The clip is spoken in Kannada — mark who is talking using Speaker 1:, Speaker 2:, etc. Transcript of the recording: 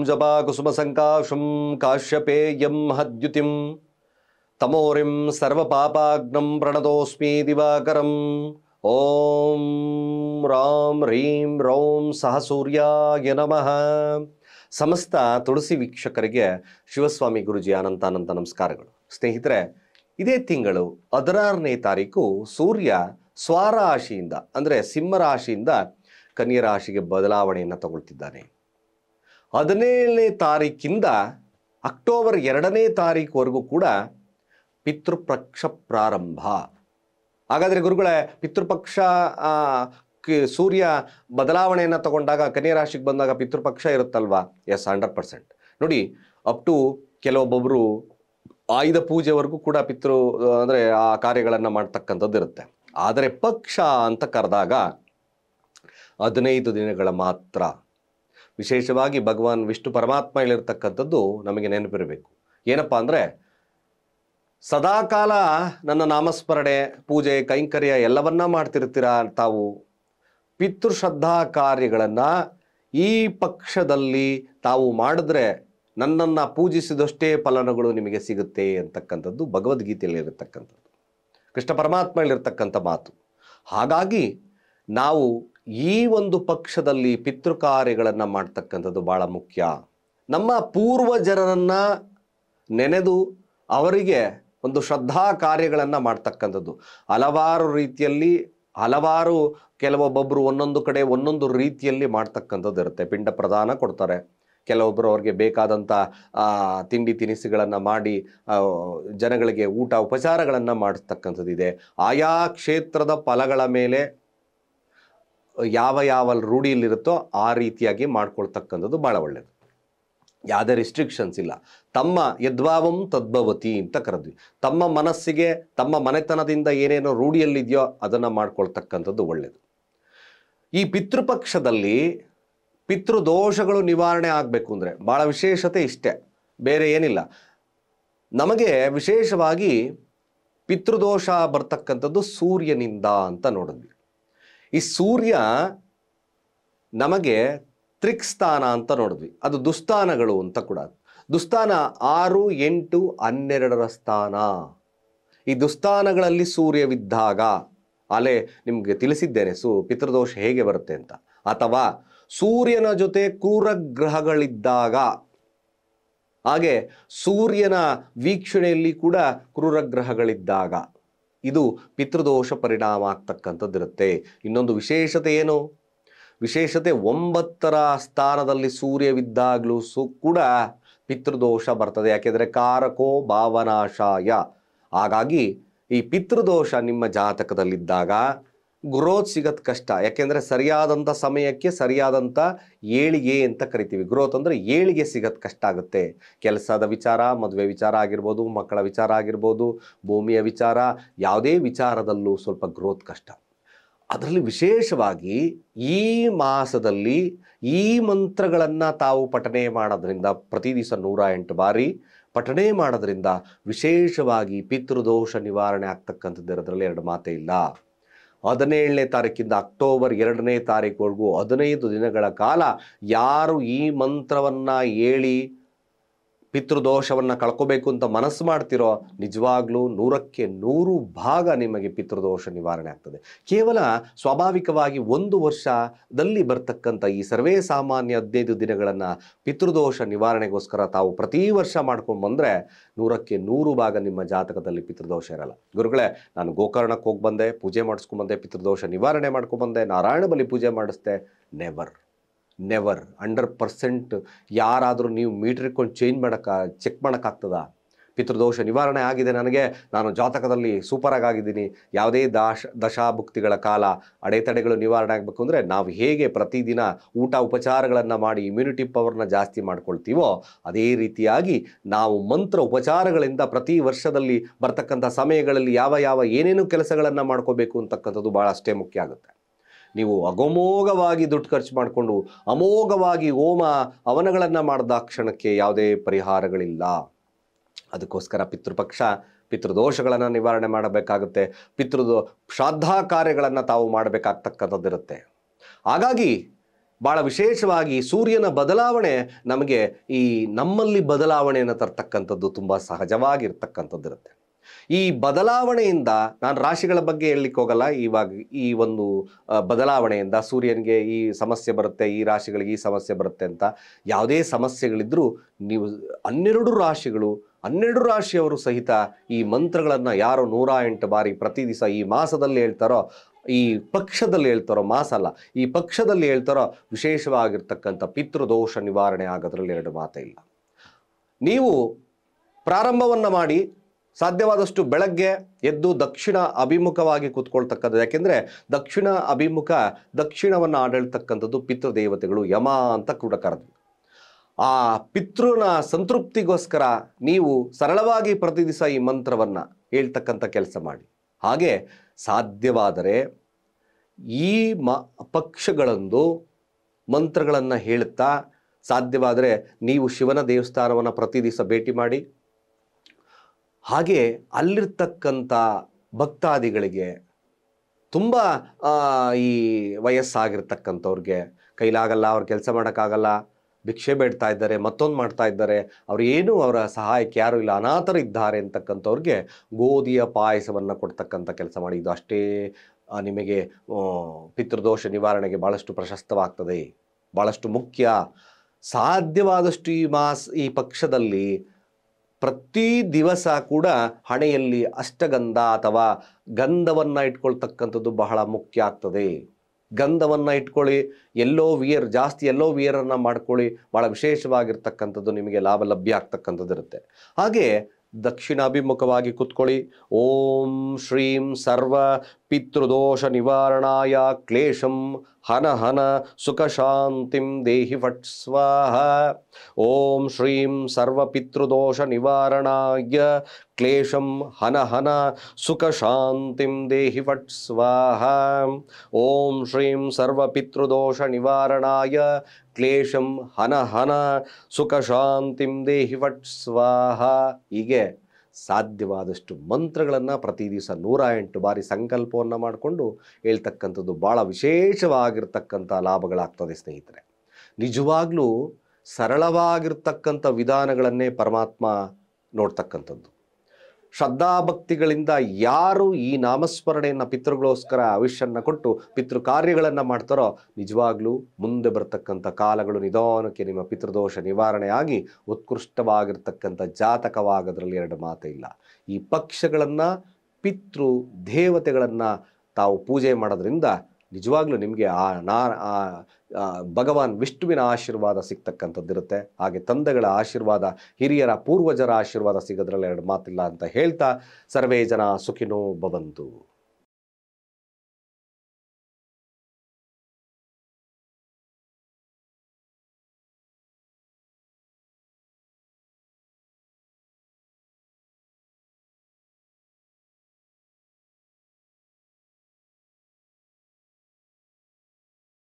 Speaker 1: ಜಪಾ ಕುಸುಮ ಸಂಕಾಶಂ ಕಾಶ್ಯಪೇಯಂ ಹದ್ಯುತಿಂ ತಮೋರಿಂ ಸರ್ವಪಾಪಾಗ್ನಂ ಪ್ರಣತೋಸ್ಮಿ ದಿವಾಕರಂ ಓಂ ರಾಂ ರೀಂ ರೌಂ ಸಹ ಸೂರ್ಯಾಯ ನಮಃ. ಸಮಸ್ತ ತುಳಸಿ ವೀಕ್ಷಕರಿಗೆ ಶಿವಸ್ವಾಮಿ ಗುರುಜಿ ಅನಂತ ನಮಸ್ಕಾರಗಳು. ಸ್ನೇಹಿತರೆ, ಇದೇ ತಿಂಗಳು 16ನೇ ತಾರೀಕು ಸೂರ್ಯ ಸ್ವರಾಶಿಯಿಂದ ಅಂದರೆ ಸಿಂಹರಾಶಿಯಿಂದ ಕನ್ಯಾ ರಾಶಿಗೆ ಬದಲಾವಣೆಯನ್ನು ತಗೊಳ್ತಿದ್ದಾನೆ. 17ನೇ ತಾರೀಕಿಂದ ಅಕ್ಟೋಬರ್ 2ನೇ ತಾರೀಕುವರೆಗೂ ಕೂಡ ಪಿತೃಪಕ್ಷ ಪ್ರಾರಂಭ. ಹಾಗಾದರೆ ಗುರುಗಳೇ, ಪಿತೃಪಕ್ಷ ಸೂರ್ಯ ಬದಲಾವಣೆಯನ್ನು ತಗೊಂಡಾಗ ಕನ್ಯಾ ರಾಶಿಗೆ ಬಂದಾಗ ಪಿತೃಪಕ್ಷ ಇರುತ್ತಲ್ವಾ? ಎಸ್, 100%. ನೋಡಿ, ಅಪ್ ಟು ಕೆಲವೊಬ್ಬೊಬ್ಬರು ಆಯುಧ ಪೂಜೆವರೆಗೂ ಕೂಡ ಅಂದರೆ ಆ ಕಾರ್ಯಗಳನ್ನು ಮಾಡ್ತಕ್ಕಂಥದ್ದು ಇರುತ್ತೆ. ಆದರೆ ಪಕ್ಷ ಅಂತ ಕರೆದಾಗ 15 ದಿನಗಳ ಮಾತ್ರ. ವಿಶೇಷವಾಗಿ ಭಗವಾನ್ ವಿಷ್ಣು ಪರಮಾತ್ಮ ಹೇಳಿರ್ತಕ್ಕಂಥದ್ದು ನಮಗೆ ನೆನಪಿರಬೇಕು. ಏನಪ್ಪ ಅಂದರೆ, ಸದಾಕಾಲ ನನ್ನ ನಾಮಸ್ಮರಣೆ, ಪೂಜೆ, ಕೈಂಕರ್ಯ ಎಲ್ಲವನ್ನ ಮಾಡ್ತಿರ್ತೀರ ತಾವು. ಪಿತೃಶ್ರದ್ಧಾ ಕಾರ್ಯಗಳನ್ನು ಈ ಪಕ್ಷದಲ್ಲಿ ತಾವು ಮಾಡಿದ್ರೆ ನನ್ನನ್ನು ಪೂಜಿಸಿದಷ್ಟೇ ಫಲಗಳು ನಿಮಗೆ ಸಿಗುತ್ತೆ ಅಂತಕ್ಕಂಥದ್ದು ಭಗವದ್ಗೀತೆಯಲ್ಲಿ ಇರತಕ್ಕಂಥದ್ದು, ಕೃಷ್ಣ ಪರಮಾತ್ಮ ಹೇಳಿರ್ತಕ್ಕಂಥ ಮಾತು. ಹಾಗಾಗಿ ನಾವು ಈ ಒಂದು ಪಕ್ಷದಲ್ಲಿ ಪಿತೃ ಕಾರ್ಯಗಳನ್ನು ಮಾಡ್ತಕ್ಕಂಥದ್ದು ಭಾಳ ಮುಖ್ಯ. ನಮ್ಮ ಪೂರ್ವಜರನ್ನು ನೆನೆದು ಅವರಿಗೆ ಒಂದು ಶ್ರದ್ಧಾ ಕಾರ್ಯಗಳನ್ನು ಮಾಡ್ತಕ್ಕಂಥದ್ದು ಹಲವಾರು ರೀತಿಯಲ್ಲಿ, ಹಲವಾರು ಕೆಲವೊಬ್ಬೊಬ್ಬರು ಒಂದೊಂದು ಕಡೆ ಒಂದೊಂದು ರೀತಿಯಲ್ಲಿ ಮಾಡ್ತಕ್ಕಂಥದ್ದು ಇರುತ್ತೆ. ಪಿಂಡ ಪ್ರದಾನ ಕೊಡ್ತಾರೆ, ಕೆಲವೊಬ್ಬರು ಅವ್ರಿಗೆ ಬೇಕಾದಂಥ ತಿಂಡಿ ತಿನಿಸುಗಳನ್ನು ಮಾಡಿ ಜನಗಳಿಗೆ ಊಟ ಉಪಚಾರಗಳನ್ನು ಮಾಡಿಸ್ತಕ್ಕಂಥದ್ದಿದೆ. ಆಯಾ ಕ್ಷೇತ್ರದ ಫಲಗಳ ಮೇಲೆ ಯಾವ ರೂಢಿಯಲ್ಲಿರುತ್ತೋ ಆ ರೀತಿಯಾಗಿ ಮಾಡ್ಕೊಳ್ತಕ್ಕಂಥದ್ದು ಭಾಳ ಒಳ್ಳೆಯದು. ಯಾವುದೇ ರಿಸ್ಟ್ರಿಕ್ಷನ್ಸ್ ಇಲ್ಲ. ತಮ್ಮ ಯದ್ಭಾವಂ ತದ್ಭವತಿ ಅಂತ ಕರೆದ್ವಿ. ತಮ್ಮ ಮನಸ್ಸಿಗೆ, ತಮ್ಮ ಮನೆತನದಿಂದ ಏನೇನೋ ರೂಢಿಯಲ್ಲಿದೆಯೋ ಅದನ್ನು ಮಾಡ್ಕೊಳ್ತಕ್ಕಂಥದ್ದು ಒಳ್ಳೆಯದು. ಈ ಪಿತೃಪಕ್ಷದಲ್ಲಿ ಪಿತೃದೋಷಗಳು ನಿವಾರಣೆ ಆಗಬೇಕು ಅಂದರೆ ಭಾಳ ವಿಶೇಷತೆ ಇಷ್ಟೇ, ಬೇರೆ ಏನಿಲ್ಲ. ನಮಗೆ ವಿಶೇಷವಾಗಿ ಪಿತೃದೋಷ ಬರ್ತಕ್ಕಂಥದ್ದು ಸೂರ್ಯನಿಂದ ಅಂತ ನೋಡಿದ್ವಿ. ಈ ಸೂರ್ಯ ನಮಗೆ ತ್ರಿಕ್ಸ್ಥಾನ ಅಂತ ನೋಡಿದ್ವಿ, ಅದು ದುಸ್ಥಾನಗಳು ಅಂತ ಕೂಡ. ದುಸ್ಥಾನ 6, 8, 12ರ ಸ್ಥಾನ. ಈ ದುಸ್ಥಾನಗಳಲ್ಲಿ ಸೂರ್ಯವಿದ್ದಾಗ ಅಲ್ಲೇ ನಿಮಗೆ ತಿಳಿಸಿದ್ದೇನೆ ಪಿತೃದೋಷ ಹೇಗೆ ಬರುತ್ತೆ ಅಂತ. ಅಥವಾ ಸೂರ್ಯನ ಜೊತೆ ಕ್ರೂರಗ್ರಹಗಳಿದ್ದಾಗ, ಹಾಗೆ ಸೂರ್ಯನ ವೀಕ್ಷಣೆಯಲ್ಲಿ ಕೂಡ ಕ್ರೂರಗ್ರಹಗಳಿದ್ದಾಗ ಇದು ಪಿತೃದೋಷ ಪರಿಣಾಮ ಆಗ್ತಕ್ಕಂಥದ್ದಿರುತ್ತೆ. ಇನ್ನೊಂದು ವಿಶೇಷತೆ ಏನು? ವಿಶೇಷತೆ 9ರ ಸ್ಥಾನದಲ್ಲಿ ಸೂರ್ಯವಿದ್ದಾಗಲೂ ಕೂಡ ಪಿತೃದೋಷ ಬರ್ತದೆ. ಯಾಕೆಂದರೆ ಕಾರಕೋ ಭಾವನಾಶಾಯ. ಹಾಗಾಗಿ ಈ ಪಿತೃದೋಷ ನಿಮ್ಮ ಜಾತಕದಲ್ಲಿದ್ದಾಗ ಗ್ರೋತ್ ಸಿಗೋದು ಕಷ್ಟ. ಯಾಕೆಂದರೆ ಸರಿಯಾದಂಥ ಸಮಯಕ್ಕೆ ಸರಿಯಾದಂಥ ಏಳಿಗೆ ಅಂತ ಕರಿತೀವಿ. ಗ್ರೋತ್ ಅಂದರೆ ಏಳಿಗೆ ಸಿಗೋದು ಕಷ್ಟ ಆಗುತ್ತೆ. ಕೆಲಸದ ವಿಚಾರ, ಮದುವೆ ವಿಚಾರ ಆಗಿರ್ಬೋದು, ಮಕ್ಕಳ ವಿಚಾರ ಆಗಿರ್ಬೋದು, ಭೂಮಿಯ ವಿಚಾರ, ಯಾವುದೇ ವಿಚಾರದಲ್ಲೂ ಸ್ವಲ್ಪ ಗ್ರೋತ್ ಕಷ್ಟ. ಅದರಲ್ಲಿ ವಿಶೇಷವಾಗಿ ಈ ಮಾಸದಲ್ಲಿ ಈ ಮಂತ್ರಗಳನ್ನು ತಾವು ಪಠನೆ ಮಾಡೋದ್ರಿಂದ, ಪ್ರತಿ ದಿವಸ 108 ಬಾರಿ ಪಠನೆ ಮಾಡೋದ್ರಿಂದ ವಿಶೇಷವಾಗಿ ಪಿತೃದೋಷ ನಿವಾರಣೆ ಆಗ್ತಕ್ಕಂಥದ್ದು ಇರೋದ್ರಲ್ಲಿ ಎರಡು ಮಾತೇ ಇಲ್ಲ. 17ನೇ ತಾರೀಕಿಂದ ಅಕ್ಟೋಬರ್ 2ನೇ ತಾರೀಕುವರೆಗೂ 15 ದಿನಗಳ ಕಾಲ ಯಾರು ಈ ಮಂತ್ರವನ್ನು ಹೇಳಿ ಪಿತೃದೋಷವನ್ನು ಕಳ್ಕೋಬೇಕು ಅಂತ ಮನಸ್ಸು ಮಾಡ್ತಿರೋ, ನಿಜವಾಗ್ಲೂ 100ಕ್ಕೆ 100 ಭಾಗ ನಿಮಗೆ ಪಿತೃದೋಷ ನಿವಾರಣೆ ಆಗ್ತದೆ. ಕೇವಲ ಸ್ವಾಭಾವಿಕವಾಗಿ 1 ವರ್ಷದಲ್ಲಿ ಬರ್ತಕ್ಕಂಥ ಈ ಸರ್ವೇ ಸಾಮಾನ್ಯ 15 ದಿನಗಳನ್ನು ಪಿತೃದೋಷ ನಿವಾರಣೆಗೋಸ್ಕರ ತಾವು ಪ್ರತಿ ವರ್ಷ ಮಾಡ್ಕೊಂಡು ಬಂದರೆ 100ಕ್ಕೆ 100 ಭಾಗ ನಿಮ್ಮ ಜಾತಕದಲ್ಲಿ ಪಿತೃದೋಷ ಇರಲ್ಲ. ಗುರುಗಳೇ, ನಾನು ಗೋಕರ್ಣಕ್ಕೆ ಹೋಗಿ ಬಂದೆ, ಪೂಜೆ ಮಾಡಿಸ್ಕೊಂಡ್ಬಂದೆ, ಪಿತೃದೋಷ ನಿವಾರಣೆ ಮಾಡ್ಕೊಂಡ್ಬಂದೆ, ನಾರಾಯಣ ಬಲಿ ಪೂಜೆ ಮಾಡಿಸ್ದೆ. ನೆವರ್ 100% ಯಾರಾದರೂ ನೀವು ಮೀಟರ್ ಇಟ್ಕೊಂಡು ಚೆಕ್ ಮಾಡೋಕ್ಕಾಗ್ತದ? ಪಿತೃದೋಷ ನಿವಾರಣೆ ಆಗಿದೆ ನನಗೆ, ನಾನು ಜಾತಕದಲ್ಲಿ ಸೂಪರಾಗಿ ಆಗಿದ್ದೀನಿ, ಯಾವುದೇ ದಶಾಭುಕ್ತಿಗಳ ಕಾಲ ಅಡೆತಡೆಗಳು ನಿವಾರಣೆ ಆಗಬೇಕು ಅಂದರೆ ನಾವು ಹೇಗೆ ಪ್ರತಿದಿನ ಊಟ ಉಪಚಾರಗಳನ್ನು ಮಾಡಿ ಇಮ್ಯುನಿಟಿ ಪವರ್ನ ಜಾಸ್ತಿ ಮಾಡ್ಕೊಳ್ತೀವೋ ಅದೇ ರೀತಿಯಾಗಿ ನಾವು ಮಂತ್ರ ಉಪಚಾರಗಳಿಂದ ಪ್ರತಿ ವರ್ಷದಲ್ಲಿ ಬರ್ತಕ್ಕಂಥ ಸಮಯಗಳಲ್ಲಿ ಯಾವ ಏನೇನು ಕೆಲಸಗಳನ್ನು ಮಾಡ್ಕೋಬೇಕು ಅಂತಕ್ಕಂಥದ್ದು ಭಾಳಷ್ಟೇ ಮುಖ್ಯ ಆಗುತ್ತೆ. ನೀವು ಅಗೋಮೋಘವಾಗಿ ದುಡ್ಡು ಖರ್ಚು ಮಾಡಿಕೊಂಡು ಅಮೋಘವಾಗಿ ಹೋಮ ಹವನಗಳನ್ನು ಮಾಡಿದ ಕ್ಷಣಕ್ಕೆ ಯಾವುದೇ ಪರಿಹಾರಗಳಿಲ್ಲ. ಅದಕ್ಕೋಸ್ಕರ ಪಿತೃಪಕ್ಷ ಪಿತೃದೋಷಗಳನ್ನು ನಿವಾರಣೆ ಮಾಡಬೇಕಾಗುತ್ತೆ. ಶ್ರಾದ್ದ ಕಾರ್ಯಗಳನ್ನು ತಾವು ಮಾಡಬೇಕಾಗ್ತಕ್ಕಂಥದ್ದಿರುತ್ತೆ. ಹಾಗಾಗಿ ಭಾಳ ವಿಶೇಷವಾಗಿ ಸೂರ್ಯನ ಬದಲಾವಣೆ ನಮಗೆ ಈ ನಮ್ಮಲ್ಲಿ ಬದಲಾವಣೆಯನ್ನು ತರ್ತಕ್ಕಂಥದ್ದು ತುಂಬ ಸಹಜವಾಗಿರ್ತಕ್ಕಂಥದ್ದು ಇರುತ್ತೆ. ಈ ಬದಲಾವಣೆಯಿಂದ ನಾನು ರಾಶಿಗಳ ಬಗ್ಗೆ ಹೇಳಲಿಕ್ಕೆ ಹೋಗಲ್ಲ. ಇವಾಗ ಈ ಒಂದು ಬದಲಾವಣೆಯಿಂದ ಸೂರ್ಯನಿಗೆ ಈ ಸಮಸ್ಯೆ ಬರುತ್ತೆ, ಈ ರಾಶಿಗಳಿಗೆ ಈ ಸಮಸ್ಯೆ ಬರುತ್ತೆ ಅಂತ ಯಾವುದೇ ಸಮಸ್ಯೆಗಳಿದ್ರೂ ನೀವು 12 ರಾಶಿಯವರು ಸಹಿತ ಈ ಮಂತ್ರಗಳನ್ನು ಯಾರು 108 ಬಾರಿ ಪ್ರತಿ ದಿವಸ ಈ ಮಾಸದಲ್ಲಿ ಹೇಳ್ತಾರೋ, ಈ ಪಕ್ಷದಲ್ಲಿ ಹೇಳ್ತಾರೋ, ಮಾಸ ಅಲ್ಲ, ಈ ಪಕ್ಷದಲ್ಲಿ ಹೇಳ್ತಾರೋ, ವಿಶೇಷವಾಗಿರ್ತಕ್ಕಂಥ ಪಿತೃದೋಷ ನಿವಾರಣೆ ಆಗೋದ್ರಲ್ಲಿ ಎರಡು ಮಾತೇ ಇಲ್ಲ. ನೀವು ಪ್ರಾರಂಭವನ್ನು ಮಾಡಿ ಸಾಧ್ಯವಾದಷ್ಟು ಬೆಳಗ್ಗೆ ಎದ್ದು ದಕ್ಷಿಣ ಅಭಿಮುಖವಾಗಿ ಕೂತ್ಕೊಳ್ತಕ್ಕದ್ದು. ಯಾಕೆಂದರೆ ದಕ್ಷಿಣ ಅಭಿಮುಖ, ದಕ್ಷಿಣವನ್ನು ಆಡಳ್ತಕ್ಕಂಥದ್ದು ಪಿತೃದೇವತೆಗಳು, ಯಮ ಅಂತ ಕೂಡ ಕರೆದ್ವಿ. ಆ ಪಿತೃನ ಸಂತೃಪ್ತಿಗೋಸ್ಕರ ನೀವು ಸರಳವಾಗಿ ಪ್ರತಿ ದಿವಸ ಈ ಮಂತ್ರವನ್ನು ಹೇಳ್ತಕ್ಕಂಥ ಕೆಲಸ ಮಾಡಿ. ಹಾಗೆ ಸಾಧ್ಯವಾದರೆ ಈ ಪಕ್ಷಗಳಂದು ಮಂತ್ರಗಳನ್ನು ಹೇಳುತ್ತಾ ಸಾಧ್ಯವಾದರೆ ನೀವು ಶಿವನ ದೇವಸ್ಥಾನವನ್ನು ಪ್ರತಿ ದಿವಸ ಭೇಟಿ ಮಾಡಿ. ಹಾಗೆ ಅಲ್ಲಿರ್ತಕ್ಕಂಥ ಭಕ್ತಾದಿಗಳಿಗೆ, ತುಂಬ ಈ ವಯಸ್ಸಾಗಿರ್ತಕ್ಕಂಥವ್ರಿಗೆ ಕೈಲಾಗಲ್ಲ, ಅವ್ರ ಕೆಲಸ ಮಾಡೋಕ್ಕಾಗಲ್ಲ, ಭಿಕ್ಷೆ ಬೇಡ್ತಾ ಇದ್ದಾರೆ, ಮತ್ತೊಂದು ಮಾಡ್ತಾ ಇದ್ದಾರೆ, ಅವ್ರು ಏನೂ ಅವರ ಸಹಾಯಕ್ಕೆ ಯಾರೂ ಇಲ್ಲ, ಅನಾಥರು ಇದ್ದಾರೆ ಅಂತಕ್ಕಂಥವ್ರಿಗೆ ಗೋಧಿಯ ಪಾಯಸವನ್ನು ಕೊಡ್ತಕ್ಕಂಥ ಕೆಲಸ ಮಾಡಿ. ಇದು ಅಷ್ಟೇ ನಿಮಗೆ ಪಿತೃದೋಷ ನಿವಾರಣೆಗೆ ಭಾಳಷ್ಟು ಪ್ರಶಸ್ತವಾಗ್ತದೆ, ಭಾಳಷ್ಟು ಮುಖ್ಯ. ಸಾಧ್ಯವಾದಷ್ಟು ಈ ಪಕ್ಷದಲ್ಲಿ ಪ್ರತಿ ದಿವಸ ಕೂಡ ಹಣೆಯಲ್ಲಿ ಅಷ್ಟಗಂಧ ಅಥವಾ ಗಂಧವನ್ನು ಇಟ್ಕೊಳ್ತಕ್ಕಂಥದ್ದು ಬಹಳ ಮುಖ್ಯ ಆಗ್ತದೆ. ಗಂಧವನ್ನು ಇಟ್ಕೊಳ್ಳಿ, ಜಾಸ್ತಿ ಎಲ್ಲೋ ವಿಯರನ್ನು ಮಾಡ್ಕೊಳ್ಳಿ, ಭಾಳ ವಿಶೇಷವಾಗಿರ್ತಕ್ಕಂಥದ್ದು ನಿಮಗೆ ಲಾಭ ಲಭ್ಯ ಆಗ್ತಕ್ಕಂಥದ್ದು ಇರುತ್ತೆ. ಹಾಗೆ ದಕ್ಷಿಣಾಭಿಮುಖವಾಗಿ ಕೂತ್ಕೊಳ್ಳಿ. ಓಂ ಶ್ರೀಂ ಸರ್ವ ಪಿತೃದೋಷ ನಿವಾರಣಾಯ ಕ್ಲೇಶಂ ಹನ ಹನ ಸುಖ ಶಾಂತಿಂ ದೇಹಿ ಫಟ್ ಸ್ವಾಹ. ಓಂ ಶ್ರೀಂ ಸರ್ವ ಪಿತೃದೋಷ ನಿವಾರಣಾಯ ಕ್ಲೇಶಂ ಹನ ಹನ ಸುಖ ಶಾಂತಿಂ ದೇಹಿ ಫಟ್ ಸ್ವಾಹ. ಓಂ ಶ್ರೀಂ ಸರ್ವ ಪಿತೃದೋಷ ನಿವಾರಣಾಯ ಕ್ಲೇಶಂ ಹನ ಹನ ಸುಖ ಶಾಂತಿಂ ದೇಹಿ ಫಟ್ ಸ್ವಾಹ. ಹೀಗೆ ಸಾಧ್ಯವಾದಷ್ಟು ಮಂತ್ರಗಳನ್ನು ಪ್ರತಿ ದಿವಸ 108 ಬಾರಿ ಸಂಕಲ್ಪವನ್ನು ಮಾಡಿಕೊಂಡು ಹೇಳ್ತಕ್ಕಂಥದ್ದು ಭಾಳ ವಿಶೇಷವಾಗಿರ್ತಕ್ಕಂಥ ಲಾಭಗಳಾಗ್ತದೆ ಸ್ನೇಹಿತರೆ. ನಿಜವಾಗ್ಲೂ ಸರಳವಾಗಿರ್ತಕ್ಕಂಥ ವಿಧಾನಗಳನ್ನೇ ಪರಮಾತ್ಮ ನೋಡ್ತಕ್ಕಂಥದ್ದು. ಶ್ರದ್ಧಾಭಕ್ತಿಗಳಿಂದ ಯಾರು ಈ ನಾಮಸ್ಮರಣೆಯನ್ನು ಪಿತೃಗೋಸ್ಕರ ಆಯುಷ್ಯನ್ನು ಕೊಟ್ಟು ಪಿತೃ ಕಾರ್ಯಗಳನ್ನು ಮಾಡ್ತಾರೋ, ನಿಜವಾಗ್ಲೂ ಮುಂದೆ ಬರ್ತಕ್ಕಂಥ ಕಾಲಗಳು ನಿಧಾನಕ್ಕೆ ನಿಮ್ಮ ಪಿತೃದೋಷ ನಿವಾರಣೆ ಆಗಿ ಉತ್ಕೃಷ್ಟವಾಗಿರ್ತಕ್ಕಂಥ ಜಾತಕವಾಗೋದ್ರಲ್ಲಿ ಎರಡು ಮಾತೇ ಇಲ್ಲ. ಈ ಪಕ್ಷಗಳನ್ನು, ಪಿತೃ ದೇವತೆಗಳನ್ನು ತಾವು ಪೂಜೆ ಮಾಡೋದ್ರಿಂದ ನಿಜವಾಗ್ಲೂ ನಿಮಗೆ ಭಗವಾನ್ ವಿಷ್ಣುವಿನ ಆಶೀರ್ವಾದ ಸಿಗ್ತಕ್ಕಂಥದ್ದಿರುತ್ತೆ. ಹಾಗೆ ತಂದೆಗಳ ಆಶೀರ್ವಾದ, ಹಿರಿಯರ ಪೂರ್ವಜರ ಆಶೀರ್ವಾದ ಸಿಗೋದ್ರಲ್ಲಿ ಎರಡು ಮಾತಿಲ್ಲ ಅಂತ ಹೇಳ್ತಾ, ಸರ್ವೇ ಜನ ಸುಖಿನೋ ಭವಂತು.